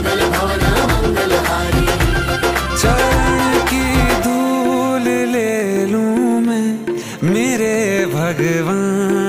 चरण की धूल ले लूं मैं मेरे भगवान